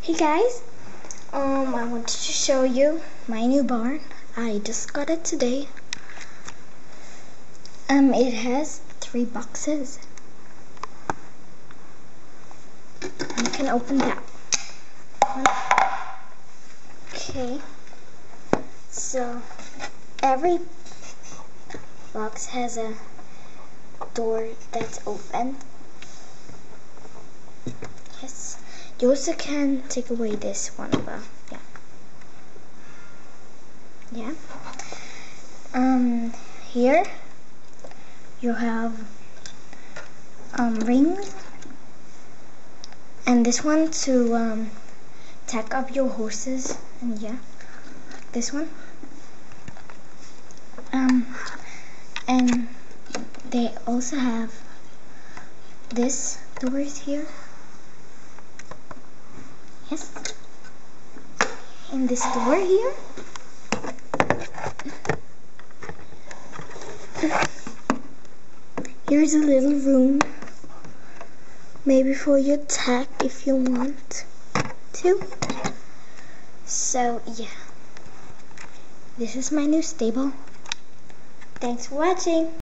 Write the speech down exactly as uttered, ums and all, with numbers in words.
Hey guys, um, I wanted to show you my new barn. I just got it today. Um, it has three boxes. You can open that one. Okay, so every box has a door that's open. Yes. You also can take away this one, but yeah. Yeah. Um, here you have um, rings, and this one to um, tack up your horses, and yeah, this one. Um, and they also have this doors here. Yes. And this door here. Here's a little room, maybe for your tack if you want to. So yeah, this is my new stable. Thanks for watching.